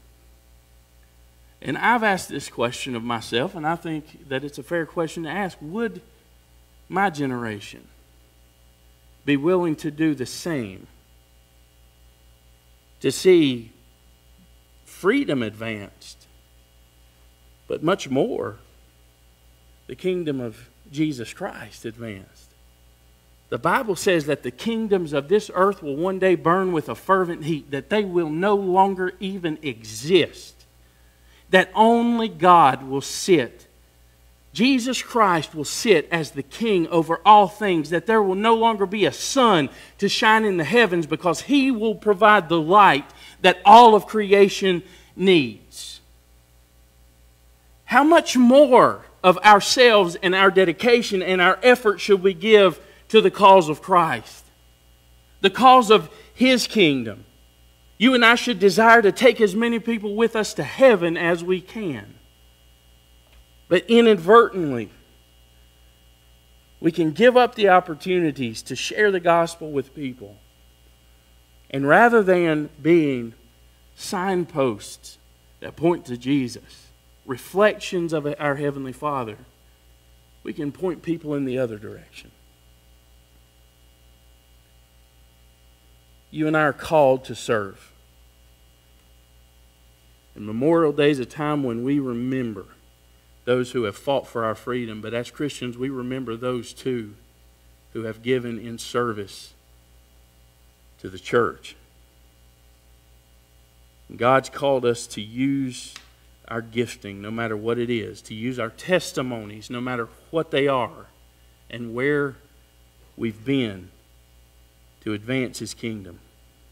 And I've asked this question of myself, and I think that it's a fair question to ask. Would my generation be willing to do the same? To see freedom advanced, but much more, the kingdom of Jesus Christ advanced. The Bible says that the kingdoms of this earth will one day burn with a fervent heat, that they will no longer even exist, that only God will sit. Jesus Christ will sit as the king over all things, that there will no longer be a sun to shine in the heavens because He will provide the light that all of creation needs. How much more of ourselves and our dedication and our effort should we give to the cause of Christ, the cause of His kingdom? You and I should desire to take as many people with us to heaven as we can. But inadvertently, we can give up the opportunities to share the gospel with people. And rather than being signposts that point to Jesus, reflections of our Heavenly Father, we can point people in the other direction. You and I are called to serve. And Memorial Day is a time when we remember those who have fought for our freedom. But as Christians, we remember those too who have given in service to the church. And God's called us to use our gifting, no matter what it is, to use our testimonies, no matter what they are, and where we've been, to advance His kingdom.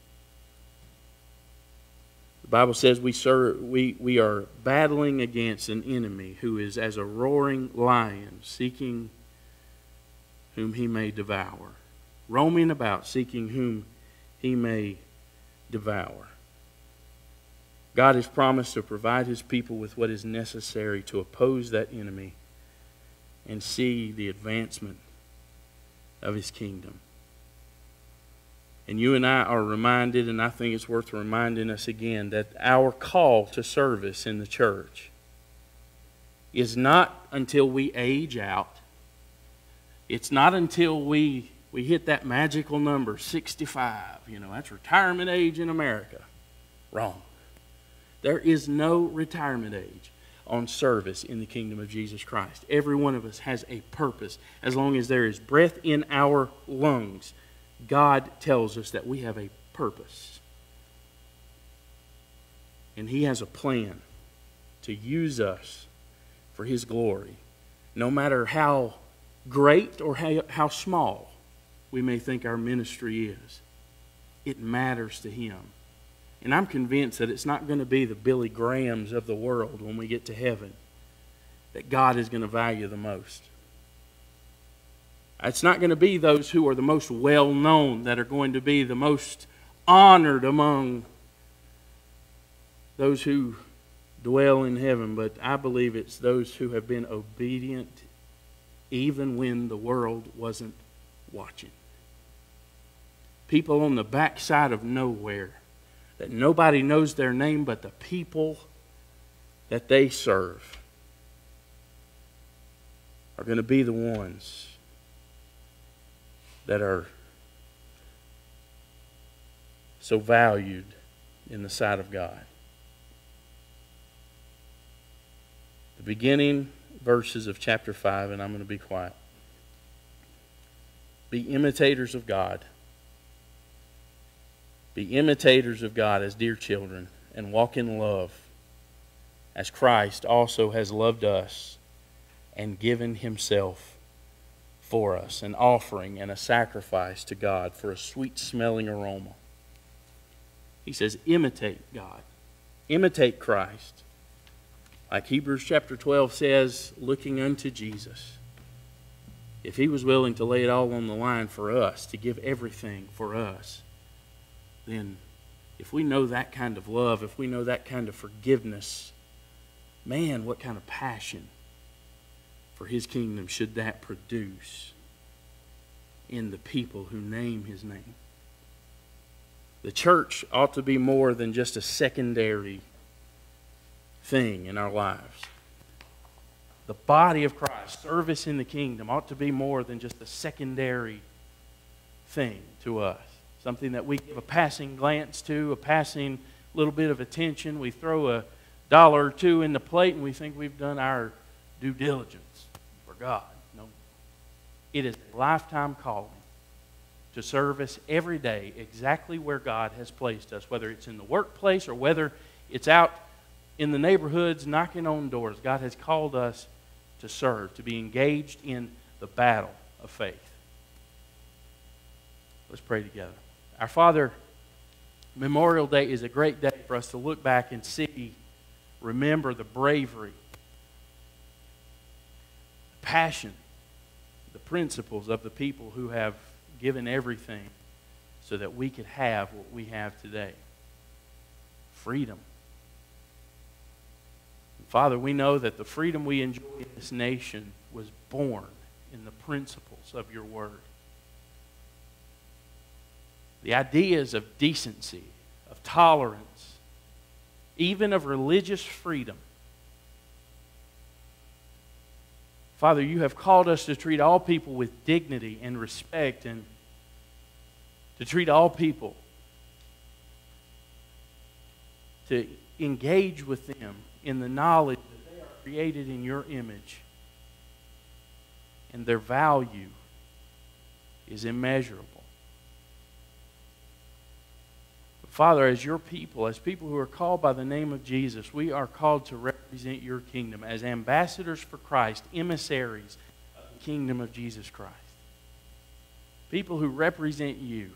The Bible says we serve, we, we are battling against an enemy who is as a roaring lion, seeking whom he may devour. Roaming about, seeking whom he may devour. God has promised to provide His people with what is necessary to oppose that enemy and see the advancement of His kingdom. And you and I are reminded, and I think it's worth reminding us again, that our call to service in the church is not until we age out. It's not until we, we hit that magical number, sixty-five. You know, that's retirement age in America. Wrong. There is no retirement age on service in the kingdom of Jesus Christ. Every one of us has a purpose. As long as there is breath in our lungs, God tells us that we have a purpose. And He has a plan to use us for His glory. No matter how great or how, how small we may think our ministry is, it matters to Him. And I'm convinced that it's not going to be the Billy Grahams of the world when we get to heaven that God is going to value the most. It's not going to be those who are the most well-known that are going to be the most honored among those who dwell in heaven, but I believe it's those who have been obedient even when the world wasn't watching. People on the backside of nowhere that nobody knows their name but the people that they serve are going to be the ones that are so valued in the sight of God. The beginning verses of chapter five, and I'm going to be quiet. Be imitators of God. Be imitators of God as dear children, and walk in love, as Christ also has loved us and given Himself for us, an offering and a sacrifice to God for a sweet-smelling aroma. He says, imitate God. Imitate Christ. Like Hebrews chapter twelve says, looking unto Jesus. If He was willing to lay it all on the line for us, to give everything for us, then if we know that kind of love, if we know that kind of forgiveness, man, what kind of passion for His kingdom should that produce in the people who name His name? The church ought to be more than just a secondary thing in our lives. The body of Christ, service in the kingdom, ought to be more than just a secondary thing to us. Something that we give a passing glance to, a passing little bit of attention. We throw a dollar or two in the plate and we think we've done our due diligence for God. No. It is a lifetime calling to service every day exactly where God has placed us, whether it's in the workplace or whether it's out in the neighborhoods knocking on doors. God has called us to serve, to be engaged in the battle of faith. Let's pray together. Our Father, Memorial Day is a great day for us to look back and see, remember the bravery, the passion, the principles of the people who have given everything so that we could have what we have today. Freedom. And Father, we know that the freedom we enjoy in this nation was born in the principles of your word. The ideas of decency, of tolerance, even of religious freedom. Father, you have called us to treat all people with dignity and respect, and to treat all people, to engage with them in the knowledge that they are created in your image, and their value is immeasurable. Father, as your people, as people who are called by the name of Jesus, we are called to represent your kingdom as ambassadors for Christ, emissaries of the kingdom of Jesus Christ. People who represent you.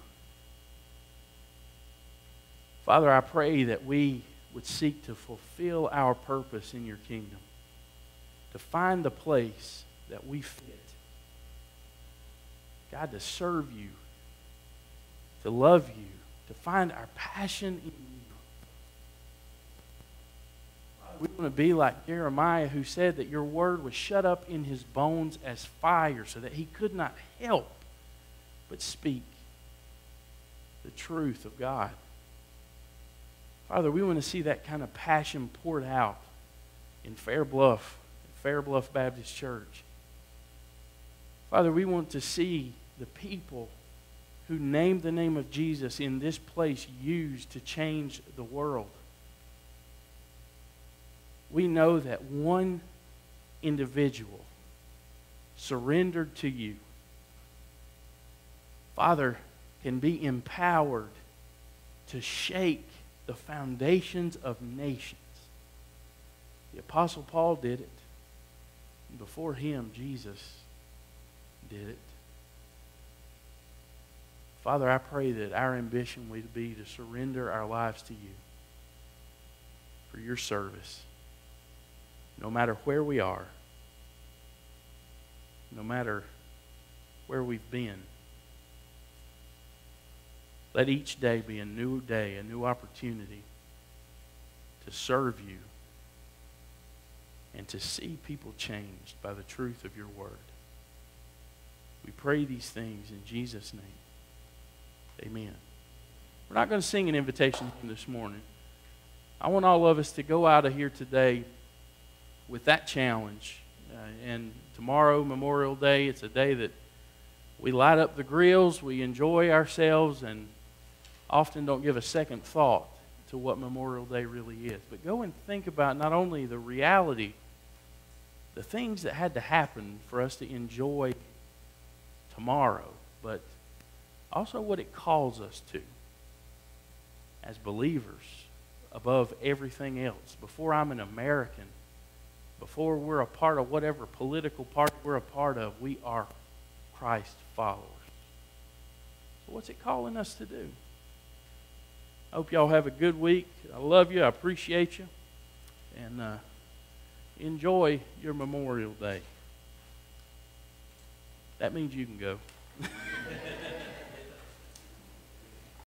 Father, I pray that we would seek to fulfill our purpose in your kingdom, to find the place that we fit. God, to serve you, to love you, to find our passion in you. We want to be like Jeremiah, who said that your word was shut up in his bones as fire, so that he could not help but speak the truth of God. Father, we want to see that kind of passion poured out in Fair Bluff, Fair Bluff Baptist Church. Father, we want to see the people who named the name of Jesus in this place used to change the world. We know that one individual surrendered to you, Father, can be empowered to shake the foundations of nations. The Apostle Paul did it. And before him, Jesus did it. Father, I pray that our ambition would be to surrender our lives to you for your service, no matter where we are, no matter where we've been. Let each day be a new day, a new opportunity to serve you and to see people changed by the truth of your word. We pray these things in Jesus' name. Amen. We're not going to sing an invitation hymn this morning. I want all of us to go out of here today with that challenge. Uh, and tomorrow, Memorial Day, it's a day that we light up the grills, we enjoy ourselves, and often don't give a second thought to what Memorial Day really is. But go and think about not only the reality, the things that had to happen for us to enjoy tomorrow, but also what it calls us to as believers above everything else. Before I'm an American, before we're a part of whatever political party we're a part of, we are Christ followers. So what's it calling us to do? I hope y'all have a good week. I love you. I appreciate you. And uh, enjoy your Memorial Day. That means you can go.